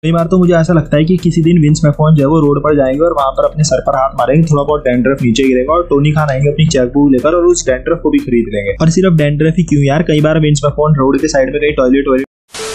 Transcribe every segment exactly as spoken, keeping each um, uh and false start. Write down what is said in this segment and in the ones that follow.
कई बार तो मुझे ऐसा लगता है कि किसी दिन विंस मैकमोहन जो है वो रोड पर जाएंगे और वहां पर अपने सर पर हाथ मारेंगे, थोड़ा बहुत डैंड्रफ नीचे गिरेगा और टोनी खान आएंगे अपनी चेकबुक लेकर और उस डैंड्रफ को भी खरीद लेंगे। और सिर्फ डैंड्रफ ही क्यों यार, कई बार विंस मैकमोहन रोड के साइड में कहीं टॉयलेट टॉयलेट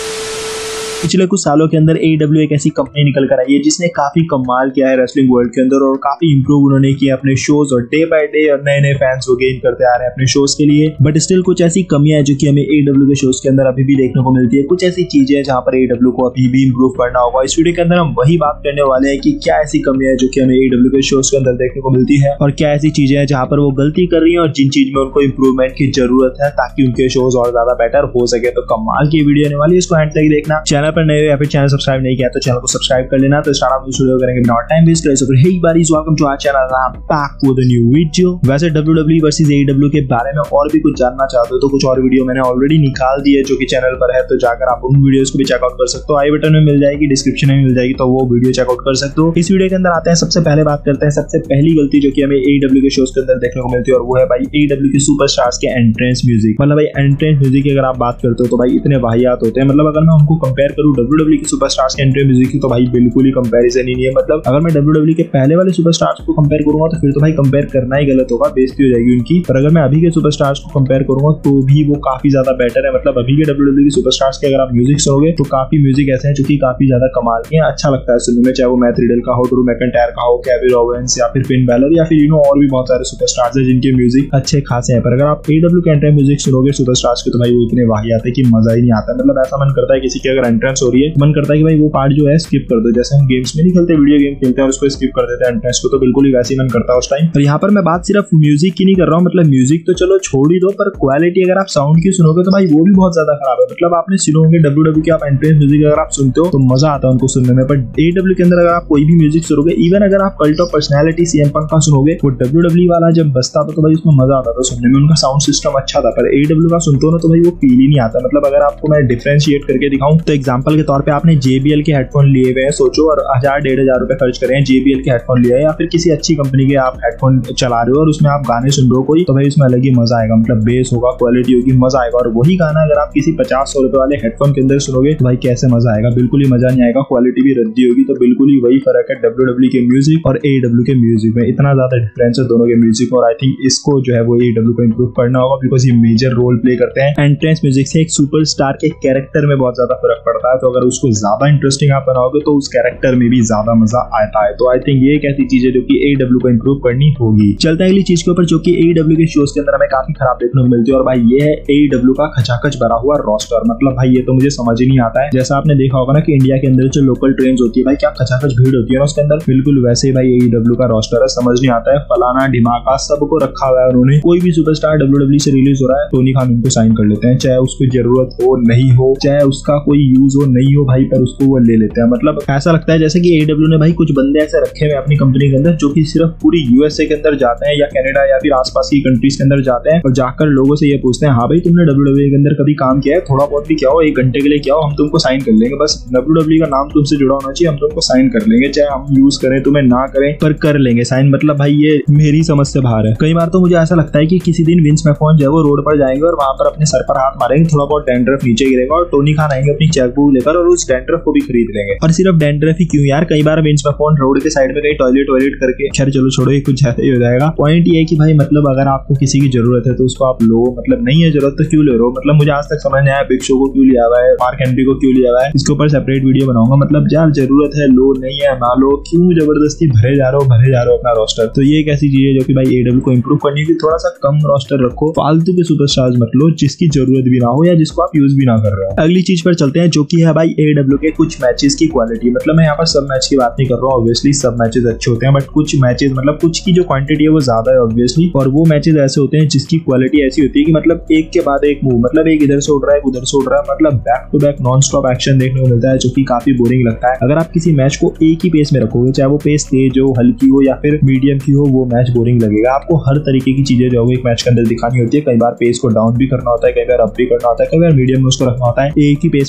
पिछले कुछ सालों के अंदर एडब्ल्यू एक ऐसी कंपनी निकल कर आई है जिसने काफी कमाल किया है रेसलिंग वर्ल्ड के अंदर और काफी इंप्रूव उन्होंने किया अपने शोज और डे बाय डे और नए नए फैंस को गेन करते आ रहे हैं अपने शोज के लिए। बट स्टिल कुछ ऐसी कमियां हैं जो कि हमें एडब्ल्यू के शोज के अंदर अभी भी देखने को मिलती है। कुछ ऐसी चीजें हैं जहां पर एडब्ल्यू को अभी भी इंप्रूव करना होगा। इस वीडियो के अंदर हम वही बात करने वाले हैं कि क्या ऐसी कमियां हैं जो कि हमें एडब्ल्यू के शोज के अंदर देखने को मिलती है और क्या ऐसी चीजें हैं जहां पर वो गलती कर रही है और जिन चीज में उनको इंप्रूवमेंट की जरूरत है ताकि उनके शोज और ज्यादा बेटर हो सके। तो कमाल की वीडियो आने वाली है, इसको एंड तक देखना। चैनल पर नए हो या फिर चैनल सब्सक्राइब नहीं किया तो चैनल को सब्सक्राइब कर लेना। तो स्टार्ट ऑफ वीडियो करेंगे बिना टाइम वेस्ट करे। सो फिर hey guys, welcome to our channel, I am back with a new video. वैसे डब्ल्यूडब्ल्यूई वर्सेस एडब्ल्यू के बारे में और भी कुछ जानना चाहते हो तो कुछ और वीडियो मैंने ऑलरेडी निकाल दी है जो कि चैनल पर है, तो जाकर आप उन वीडियोस को भी चेकआउट कर सकते हो। आई बटन में मिल जाएगी, डिस्क्रिप्शन में मिल जाएगी, तो वो वीडियो चेकआउट कर सकते हो। इस वीडियो के अंदर आते हैं, सबसे पहले बात करते हैं सबसे पहली गलती जो कि हमें एडब्ल्यू के शोज के अंदर देखने को मिलती है और वो है भाई एडब्ल्यू के सुपरस्टार्स के एंट्रेंस म्यूजिक। मतलब भाई एंट्रेंस म्यूजिक की अगर आप बात करते हो तो भाई इतने वाहियात होते हैं। मतलब अगर मैं उनको कंपेयर करूं डब्ल्यूडब्ल्यू के सुपरस्टार्स के एंट्रेंस म्यूजिक की तो भाई बिल्कुल ही कंपैरिजन ही नहीं है। मतलब अगर मैं डब्ल्यूडब्ल्यू के पहले वाले सुपरस्टार्स को कंपेयर करूंगा तो फिर तो भाई कंपेयर करना ही गलत होगा, बेइज्जती हो जाएगी उनकी। पर अगर मैं अभी के सुपरस्टार्स को कंपेयर करूंगा तो भी वो काफी ज्यादा बेटर है। मतलब अभी के डब्ल्यूडब्ल्यू के सुपरस्टार्स के अगर आप म्यूजिक सुनोगे तो काफी म्यूजिक ऐसे हैं जो कि काफी ज्यादा कमाल के हैं, अच्छा लगता है सुनने में, चाहे वो मैथ रिडल का हो, ड्रू मैकिंटायर का हो, केविन ओवेंस या फिर फिन बैलर या फिर यू नो और भी बहुत सारे सुपरस्टार्स हैं जिनके म्यूजिक अच्छे खासे हैं। पर अगर आप एडब्ल्यू के एंट्रेंस म्यूजिक सुनोगे सुपरस्टार्स के तो भाई वो इतने वाहियात है कि मजा ही नहीं आता। मतलब ऐसा मन करता है किसी की अगर एंट्रेंस हो रही है मन करता है कि भाई वो पार्ट जो है स्किप कर दो। जैसे हम गेम्स में नहीं खेलते, वीडियो गेम खेलते हैं और उसको स्किप कर देते हैं एंट्रेंस को, तो बिल्कुल ही वैसे ही मन करता है उस टाइम। और यहाँ पर मैं बात सिर्फ म्यूजिक की नहीं कर रहा हूँ, मतलब म्यूजिक तो चलो छोड़ ही दो, पर क्वालिटी अगर आप साउंड की सुनोगे तो भाई वो भी बहुत ज्यादा खराब है। मतलब आपने सुनोगे डब्ल्यूडब्ल्यू के आप एंट्रेंस म्यूजिक अगर आप सुनते हो तो मजा आता है उनको सुनने में, बट एडब्ल्यू के अंदर अगर आप कोई भी म्यूजिक सुनोगे, इवन अगर आप cult of personality CM Punk का सुनोगे, वो डब्ल्यूडब्ल्यू वाला जब बजता था तो भाई उसमें मजा आता था सुनने में, उनका साउंड सिस्टम अच्छा था। पर एडब्ल्यू का सुनते हो ना तो भाई वो फील ही नहीं आता। मतलब अगर आपको मैं डिफरेंशिएट करके दिखाऊं तो एग्जांपल के तौर पे आपने जेबीएल के हेडफोन लिए हुए हैं, सोचो, और हजार डेढ़ हजार रुपए खर्च करें जेबीएल के हेडफोन लिया है या फिर किसी अच्छी कंपनी के आप हेडफोन चला रहे हो और उसमें आप गाने सुन रहे हो कोई, तो भाई उसमें अलग ही मजा आएगा। मतलब बेस होगा, क्वालिटी होगी, मजा आएगा। और वही गाना अगर आप किसी पचास सौ रुपए वाले हेडफोन के अंदर सुनोगे तो भाई कैसे मजा आएगा, बिल्कुल ही मजा नहीं आएगा, क्वालिटी भी रद्दी होगी। तो बिल्कुल ही वही फर्क है डब्ल्यूडब्ल्यू के म्यूजिक और एडब्ल्यू के म्यूजिक में, इतना ज्यादा डिफरेंस है दोनों के म्यूजिक। और आई थिंक इसको जो है वो एडब्ल्यू को इंप्रूव करना होगा बिकॉज ये मेजर रोल प्ले करते हैं एंट्रेंस म्यूजिक से। एक सुपरस्टार के कैरेक्टर में बहुत ज्यादा फर्क पड़ता है, तो अगर उसको ज्यादा इंटरेस्टिंग आप बनाओगे तो उस कैरेक्टर में भी ज्यादा मजा आता है। तो आई थिंक ये एक ऐसी चीज है जो कि एडब्ल्यू को इंप्रूव करनी होगी। चलते हैं अगली चीज के ऊपर जो कि एडब्ल्यू के शोज के अंदर हमें काफी खराब देखने को मिलती है और भाई ये है एडब्ल्यू का खचाखच भरा हुआ रोस्टर। मतलब भाई ये तो मुझे समझ ही नहीं आता है। जैसा आपने देखा होगा ना कि इंडिया के अंदर जो लोकल ट्रेन्स होती है भाई क्या खचाखच भीड़ होती है ना उसके अंदर, बिल्कुल वैसे ही भाई एडब्ल्यू का रोस्टर है। समझ नहीं आता है, फलाना ढिमाका सबको रखा हुआ है उन्होंने। कोई भी सुपरस्टार डब्ल्यूडब्ल्यू से रिलीज हो रहा है, टोनी खान उनको साइन कर लेते हैं, चाहे उसकी जरूरत हो नहीं हो, चाहे उसका कोई यूज हो नहीं हो भाई, पर उसको वो ले लेते हैं। मतलब ऐसा लगता है जैसे कि एडब्ल्यू ने भाई कुछ बंदे ऐसे रखे हुए अपनी कंपनी के अंदर जो कि सिर्फ पूरी यूएसए के अंदर जाते हैं या कनाडा या फिर आसपास की कंट्रीज के अंदर जाते हैं और जाकर लोगों से ये पूछते हैं हाँ भाई तुमने डब्ल्यूडब्ल्यू के अंदर कभी काम किया है, थोड़ा बहुत भी क्या हो, एक घंटे के लिए क्या हो, हम तुमको साइन कर लेंगे। बस डब्ल्यूडब्ल्यू का नाम तुमसे जुड़ा होना चाहिए, हम तुमको साइन कर लेंगे, चाहे हम यूज करें तुम्हें ना करें पर कर लेंगे साइन। मतलब भाई ये मेरी समझ से बाहर है। कई बार तो मुझे ऐसा लगता है कि किसी दिन विंस मैकमोहन जो है वो रोड पर जाएंगे और वहां पर अपने सर पर हाथ मारेंगे, थोड़ा बहुत डैंड्रफ नीचे गिरेगा और टोनी खान आएंगे अपनी चेकबुक लेकर और उस डैंड्रफ को भी खरीद लेंगे। और सिर्फ डैंड्रफ ही क्यों यार, कई बार विंस मैकमोहन रोड के साइड में कहीं टॉयलेट टॉयलेट करके, खैर चलो छोड़ो ये कुछ ज्यादा ही हो जाएगा। पॉइंट ये है कि भाई मतलब अगर आपको किसी की जरूरत है तो उसको आप लो, मतलब नहीं है जरूरत तो क्यों ले रहे हो। मतलब मुझे आज तक समझ नहीं आया बिग शो को क्यों लिया हुआ है, मार्क हेनरी को क्यों लिया हुआ है, इसके ऊपर सेपरेट वीडियो बनाऊंगा। मतलब यार जरूरत है लो, नहीं है ना लो, क्यों जबरदस्ती भरे जा रहे हो भरे जा रहे हो अपना रोस्टर। तो ये एक ऐसी चीज है जो कि भाई एडब्ल्यू को इंप्रूव करनी है, थोड़ा सा कम रोस्टर रखो, फालतू के सुपरस्टार्स मत लो जिसकी जरूरत भी ना हो या जिसको आप यूज भी ना कर रहे हो। अगली चीज पर चलते हैं जो कि है भाई एडब्ल्यू के कुछ मैचेस की क्वालिटी। मतलब मैं यहाँ पर सब मैच की बात नहीं कर रहा हूँ, ऑब्वियसली सब मैचेस अच्छे होते हैं, बट कुछ मैचेस मतलब कुछ की जो क्वांटिटी है वो ज्यादा है ऑब्वियसली, और वो मैचेस ऐसे होते हैं जिसकी क्वालिटी ऐसी होती है कि मतलब एक के बाद एक मूव, मतलब एक इधर से उड़ रहा है उधर से उड़ रहा है, मतलब back to back non stop action देखने को मिलता है जो कि काफी बोरिंग लगता है। अगर आप किसी मैच को एक ही पेस में रखोगे, चाहे वो पेस तेज हो, हल्की हो या फिर मीडियम की हो, वो मैच बोरिंग लगेगा। आपको हर तरीके की चीजें जो है एक मैच के अंदर दिखानी होती है। कई बार पेस को डाउन भी करना होता है, कई बार अप भी करना होता है, कई बार मीडियम में उसको रखना होता है। एक ही पेस में दिखाओगे तो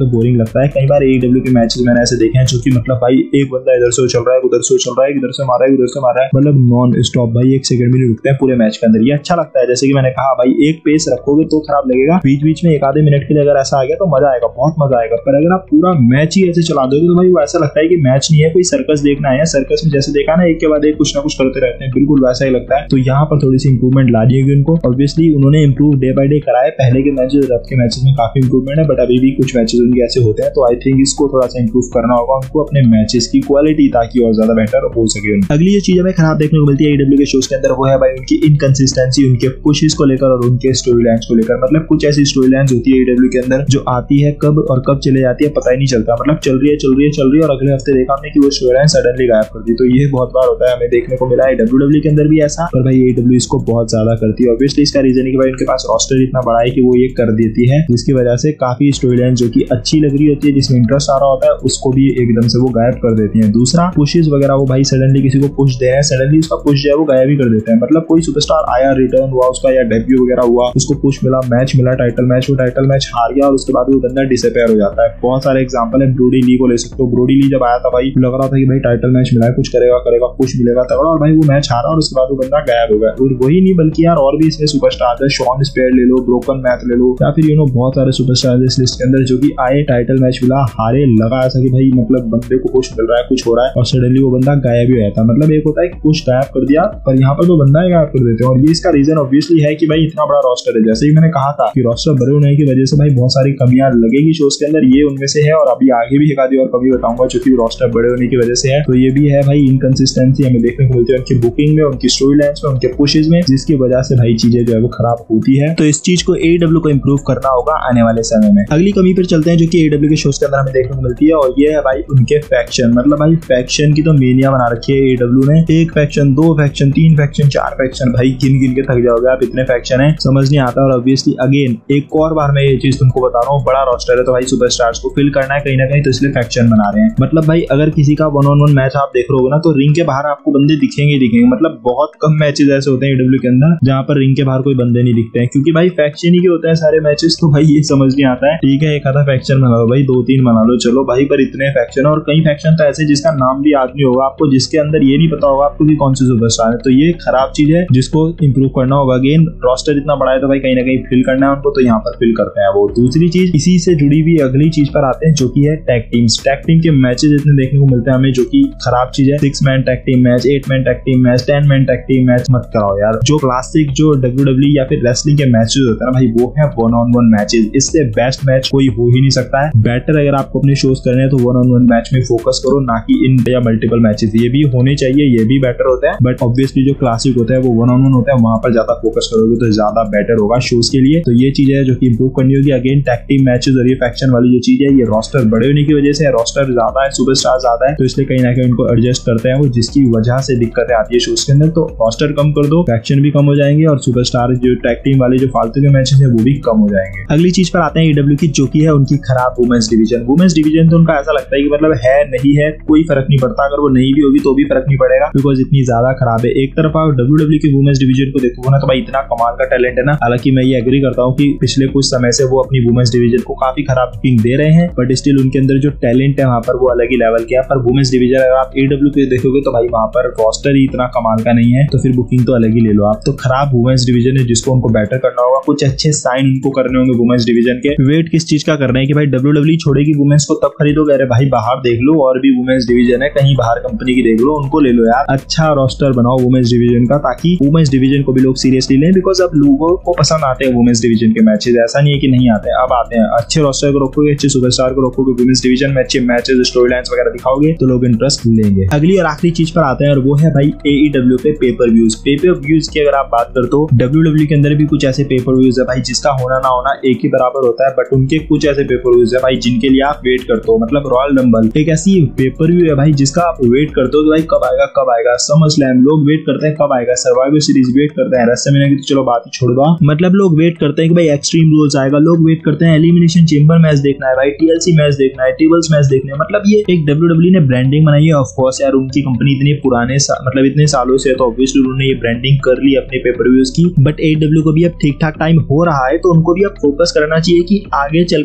तो बोरिंग लगता है। कई बार एईडब्ल्यू के मैचेस मैंने ऐसे देखे हैं जो कि मतलब भाई एक बंदा इधर से चल रहा है, उधर से चल रहा है, इधर से मारा है, उधर से मारा है, मतलब नॉन स्टॉप भाई एक सेकंड भी नहीं रुकता है पूरे मैच के अंदर। ये अच्छा लगता है। जैसे कि मैंने कहा भाई एक पेस रखोगे तो खराब लगेगा, बीच बीच में एक आधे मिनट के लिए अगर ऐसा आ गया तो मजा आएगा, बहुत मजा आएगा। पर अगर आप पूरा मैच ही ऐसे चला दोगे तो भाई वो ऐसा लगता है कि मैच नहीं है, कोई सर्कस देखना है। सर्कस में जैसे देखा ना एक के बाद एक कुछ ना कुछ करते रहते हैं, बिल्कुल वैसा ही लगता है। तो यहाँ पर थोड़ी सी इंप्रूवमेंट लानी होगी उनको। ऑब्वियसली उन्होंने इंप्रूव डे बाय डे कराया, पहले के मैचेस अब के मैचेस में काफी इंप्रूवमेंट है, बट अभी भी कुछ मैचेस उनके ऐसे होते हैं। तो आई थिंक इसको थोड़ा सा इंप्रूव करना होगा उनको अपने मैचेस की क्वालिटी, ताकि और ज्यादा बेटर हो सके। अगली जो चीज हमें खराब देखने को मिलती है एईडब्ल्यू के शोज के अंदर वो है भाई उनकी इनकंसिस्टेंसी, उनके पुशेस को लेकर और उनके स्टोरी लाइन्स को लेकर। मतलब कुछ ऐसी स्टोरी लाइन्स होती है एईडब्ल्यू के अंदर जो आती है कब और कब चले जाती है पता ही नहीं चलता। मतलब चल रही है चल रही है चल रही है और अगले हफ्ते देखा हमने कि वो स्टोरी लाइन सडनली गायब कर दी। तो ये बहुत बार होता है, हमें देखने को मिला है डब्ल्यूडब्ल्यू के अंदर भी ऐसा, पर भाई एईडब्ल्यू इसको बहुत ज्यादा करती है। ऑब्वियसली इसका रीजन है कि भाई उनके पास रोस्टर इतना बड़ा है कि वो ये कर देती है, जिसकी वजह से काफी स्टोरी लाइन जो कि अच्छी लग रही होती है, जिसमें इंटरेस्ट आ रहा होता है, उसको भी एकदम से वो गायब कर देती है। दूसरा पुशेस वगैरह, वो भाई सडनली किसी को पुश दे रहे हैं, सडनली उसका पुश जो है वो गायब ही कर देते हैं। मतलब कोई सुपरस्टार आया, रिटर्न हुआ उसका या डेब्यू वगैरह हुआ, उसको पुश मिला, मैच मिला, टाइटल मैच, वो टाइटल मैच हार गया और उसके बाद वो बंदा डिसअपीयर हो जाता है। बहुत सारे एग्जांपल है, ब्रोडी ली को ले सकते हो। ब्रोडी ली जब आया था भाई लग रहा था कि भाई टाइटल मैच मिला है, कुछ करेगा करेगा पुश मिलेगा तगड़ा, और भाई वो मैच हारा और उसके बाद वो बंदा गायब हो गया। और वही नहीं बल्कि यार और भी इसमें सुपरस्टार है, शॉन स्पेयर ले लो, ब्रोकन मैथ ले लो, या फिर यू नो बहुत सारे सुपरस्टार इस लिस्ट के अंदर जो कि आए, टाइटल मैच मिला, हारे, लगा ऐसा कि भाई मतलब बंदे को पुश मिल रहा है, कुछ हो रहा है, और सडनली वो बंदा गायब ही हो जाता है। मतलब एक होता है कि पुश गायब कर दिया, पर यहाँ पर तो बंदा ही गायब कर देते हैं। और ये इसका रीजन ऑब्वियसली है कि भाई इतना बड़ा रोस्टर है। जैसे ही मैंने कहा था कि रोस्टर बड़े होने की वजह से भाई बहुत सारी कमियां लगेगी शोज के अंदर, ये उनमें से है। और अभी आगे भी एक आधी और कमी बताऊंगा जो कि रोस्टर बड़े होने की वजह से है। तो ये भी है भाई इनकंसिस्टेंसी हमें देखने को मिलती है उनकी बुकिंग में, उनकी स्टोरी लाइन्स में, उनके पुशेस में, जिसकी वजह से भाई चीजें जो है वो खराब होती है। तो इस चीज को एईडब्ल्यू को इंप्रूव करना होगा आने वाले समय में। अगली कमी पर चलते हैं जो कि एईडब्ल्यू के शोज के अंदर हमें देखने को मिलती है, और ये है भाई उनके फैक्शन। मतलब भाई फैक्शन की तो मेनिया बना रखी है एईडब्ल्यू ने। एक फैक्शन, दो फैक्शन, तीन फैक्शन, चार फैक्शन, भाई गिन गिन के थक जाओगे आप, इतने फैक्शन है समझ नहीं आता। और ऑब्वियसली अगेन एक और बार मैं ये चीज तुमको बता रहा हूँ, बड़ा रोस्टर है तो भाई सुपरस्टार्स को फिल करना है कहीं ना कहीं, तो इसलिए फैक्शन बना रहे हैं। मतलब भाई अगर किसी का वन ऑन वन मैच आप देख रहे हो ना तो रिंग के बाहर आपको बंदे दिखेंगे दिखेंगे। मतलब बहुत कम मैचेस ऐसे होते हैं एईडब्ल्यू के अंदर जहां पर रिंग के बाहर कोई बंदे नहीं दिखते हैं, क्योंकि भाई फैक्शन ही के होते हैं सारे मैचेस। तो भाई ये समझ नहीं आता है, ठीक है एक आधा फैक्शन बना लो भाई, दो तीन बना लो चलो भाई, पर इतने फैक्शन, और कई फैक्शन तो ऐसे जिसका नाम भी याद नहीं होगा आपको, जिसके अंदर ये नहीं पता होगा आपको कि कौन से सुपरस्टार है। तो ये खराब चीज है जिसको इंप्रूव करना होगा। अगेन रोस्टर इतना बड़ा है तो भाई कहीं ना कहीं फिल करना है उनको, तो यहाँ पर फिल करते हैं वो। दूसरी चीज इसी से जुड़ी हुई अगली चीज पर आते हैं जो कि है टैग टीम्स। टैग टीम के मैचेस इतने देखने को मिलते हैं हमें जो कि खराब चीज है। Six man tag team match, eight man tag team match, ten man tag team match मत कराओ यार। जो क्लासिक जो डब्ल्यूडब्ल्यू या फिर रेसलिंग के मैचेस होते हैं ना भाई, वो है वन ऑन वन मैचेस। इससे बेस्ट मैच कोई हो ही नहीं सकता है। बेटर अगर आपको अपने शोज करने हैं तो वन ऑन वन मैच में फोकस करो, ना कि इन या मल्टीपल मैचेस। ये भी होने चाहिए, ये भी बेटर होता है, बट ऑब्वियसली जो क्लासिक होता है वो वन ऑन वन होता है, वहां पर ज्यादा फोकस करोगे तो ज्यादा बेटर होगा शोज के लिए। तो ये चीज है जो कि इंप्रूव करनी होगी। अगेन टैग टीम मैचेस और ये फैक्शन वाली जो चीज है, ये रोस्टर बड़े होने की वजह से, रोस्टर ज्यादा है, सुपरस्टार ज्यादा है, तो इसलिए कहीं ना कहीं उनको एडजस्ट करते हैं वो, जिसकी वजह से दिक्कतें आती है शोज के अंदर। तो रोस्टर कम कर दो, फैक्शन भी कम हो जाएंगे, और सुपरस्टार जो टैग टीम वाले जो फालतू के मैचेस है वो भी कम हो जाएंगे। अगली चीज पर आते हैं एईडब्ल्यू की, जो की है उनकी खराब वुमेन्स डिवीजन। वुमेन्स डिवीजन तो उनका ऐसा लगता है कि मतलब है नहीं है कोई फर्क नहीं पड़ता, अगर वो नहीं भी होगी तो भी फर्क नहीं पड़ेगा, बिकॉज इतनी ज्यादा खराब है। एक तरफ आप डब्ल्यूडब्ल्यू की वुमेन्स डिवीजन को देखोगे ना तो भाई इतना कमाल का टैलेंट है ना। हालांकि मैं ये एग्री करता हूँ कि पिछले कुछ समय से वो अपनी वुमेन्स डिवीजन को काफी खराब बुकिंग दे रहे हैं, बट स्टिल उनके अंदर जो टैलेंट है वहां पर वो अलग ही लेवल के है। पर वुमेन्स डिवीजन अगर आप एडब्ल्यू पे देखोगे तो भाई वहां पर रोस्टर ही इतना कमाल का नहीं है, तो फिर बुकिंग तो अलग ही ले लो आप। तो खराब वुमेन्स डिवीजन है जिसको उनको बेटर करना होगा। कुछ अच्छे साइन उनको करने होंगे वुमेन्स डिवीजन के। वेट किस चीज का करना है कि भाई डब्ल्यूडब्ल्यू छोड़ेगी वुमेन्स को तब खरीदोगे, अरे भाई बाहर देख लो और भी वुमेन्स डिवीजन है, कहीं बाहर कंपनी की देख लो, उनको ले लो यार। अच्छा रोस्टर बनाओ वुमेन्स डिवीजन का, ताकि वुमेन्स डिवीजन को भी लोग सीरियसली लें, बिकॉज अब लोगों को पसंद आते हैं वुमेन्स डिवीजन के मैचेस। ऐसा नहीं है कि नहीं आते, अब आते हैं। अच्छे रोस्टर को रखोगे, अच्छे सुपरस्टार को रखोगे वुमेन्स डिवीजन में, अच्छे मैचेस स्टोरी लाइन्स वगैरह दिखाओगे तो लोग इंटरेस्ट लेंगे। अगली और आखिरी चीज पर आते हैं और वो है भाई एईडब्ल्यू पे पेपर व्यूज। पेपर व्यूज की अगर आप बात करते हो, डब्ल्यूडब्ल्यू के अंदर भी कुछ ऐसे पेपर व्यूज है भाई जिसका होना ना होना एक ही बराबर होता है, बट उनके कुछ ऐसे पेपर व्यूज है भाई जिनके लिए आप वेट करते हो। मतलब रॉयल रंबल एक ऐसी पेपर व्यू है भाई जिसका आप वेट करते हो कि भाई कब आएगा कब आएगा। समझ स्लैम लोग वेट करते हैं कब आएगा, सर्वाइवर सीरीज वेट करते हैं, रेसलमेनिया की तो चलो बात ही छोड़ दो, मतलब लोग वेट करते हैं कि भाई एक्सट्रीम रूल्स आएगा, लोग वेट करते हैं एलिमिनेशन चेंबर मैच देखना है भाई, टीएलसी मैच देखना है, टेबल्स मैच देखने हैं। मतलब ये एक डब्ल्यूडब्ल्यू ने ब्रांडिंग बनाई है। ऑफ कोर्स यार उनकी कंपनी इतने पुराने मतलब इतने सालों से है, तो ऑब्वियसली उन्होंने ये ब्रांडिंग कर ली अपने पेपर व्यूज की, बट एईडब्ल्यू को भी अब ठीक ठाक टाइम हो रहा है, तो उनको भी अब फोकस करना चाहिए कि आगे चलकर ये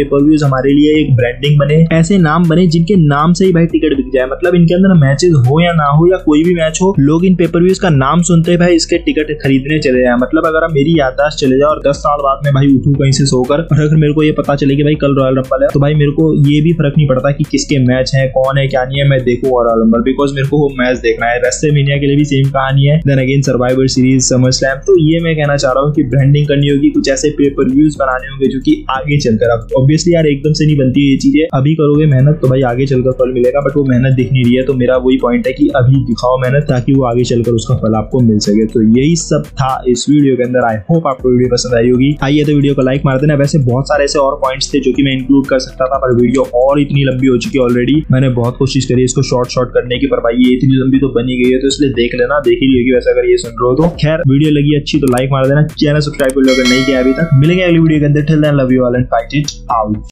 पेपर व्यूज हमारे लिए एक ब्रांडिंग बने, ऐसे नाम बने जिनके नाम से ही भाई टिकट बिक जाए। मतलब इनके अंदर मैचेस हो या ना हो या कोई भी मैच हो, लोग इन पेपर व्यूज का नाम सुनते हैं भाई इसके टिकट खरीदने चले जाए। मतलब अगर मेरी याददाश्त चले जाए और दस साल बाद में भाई उठूं कहीं से सोकर और अगर मेरे को ये पता चले कि भाई कल रॉयल रंबल है, तो भाई मेरे को ये भी फर्क नहीं पड़ता कि किसके मैच है, कौन है, क्या नहीं है, मैं देखूं रॉयल रंबल, बिकॉज मेरे को वो मैच देखना है। रेसलमेनिया के लिए भी सेम कहानी है, then again Survivor Series, SummerSlam. तो ये मैं कहना चाह रहा हूँ कि ब्रांडिंग करनी होगी, कुछ ऐसे पेपर व्यूज बनाने होंगे जो कि आगे चलकर, अब ऑब्वियसली यार एकदम से नहीं बनती ये चीजें, अभी करोगे मेहनत तो भाई आगे चलकर फल मिलेगा, बट वो मेहनत दिख नहीं रही है। तो मेरा वही पॉइंट है कि अभी दिखाओ मेहनत ताकि वो आगे चलकर उसका फल आपको मिल सके। तो यही सब था इस वीडियो के अंदर। आई होप आपको वीडियो पसंद आई होगी। आइए तो वीडियो को लाइक मार देना। वैसे बहुत सारे ऐसे और पॉइंट्स थे जो कि मैं इंक्लूड कर सकता था, पर वीडियो और इतनी लंबी हो चुकी है ऑलरेडी। मैंने बहुत कोशिश करी इसको शॉर्ट शॉर्ट करने की, पर भाई ये इतनी लंबी तो बनी गई है, तो इसलिए देख लेना, देख ही होगी वैसे अगर ये सुन रहे हो तो। खैर वीडियो लगी अच्छी तो लाइक मार देना, चैनल सब्सक्राइब कर लो अगर नहीं किया अभी तक। मिलेंगे अगली वीडियो के अंदर। Till then love you all and fight it out.